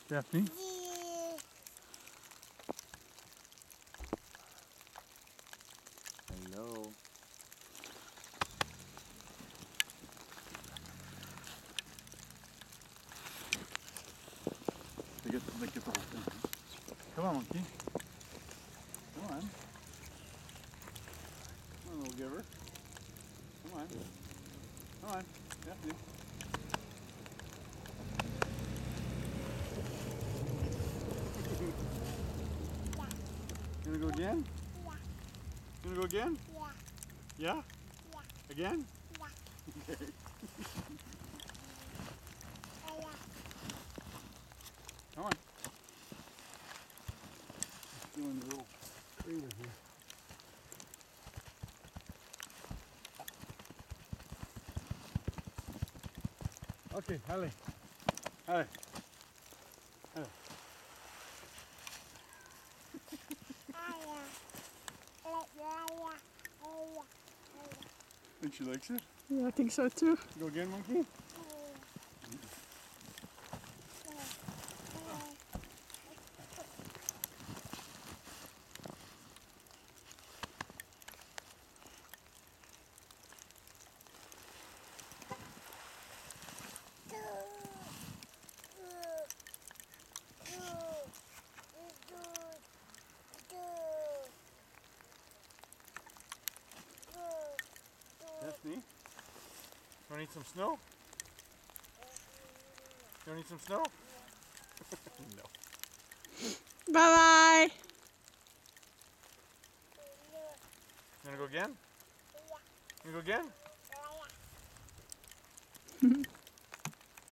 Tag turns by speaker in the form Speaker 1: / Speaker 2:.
Speaker 1: Daphney?
Speaker 2: Hello.
Speaker 1: They get the whole thing. Come on, monkey. Come on. Come on, little giver. Come on. Come on. Daphney. You wanna go again?
Speaker 3: Yeah.
Speaker 1: You wanna go again?
Speaker 3: Yeah.
Speaker 1: Yeah?
Speaker 3: Yeah.
Speaker 1: Again?
Speaker 3: Yeah.
Speaker 1: Okay.
Speaker 3: Yeah.
Speaker 1: Come on. Doing the little crater here. Okay, Halle. Halle. Halle. Think she likes it?
Speaker 4: Yeah, I think so too.
Speaker 1: Go again, monkey? Daphney? You wanna eat some snow? You wanna eat some snow? No.
Speaker 4: Bye-bye.
Speaker 1: You wanna go again? You wanna go again?
Speaker 3: Yeah.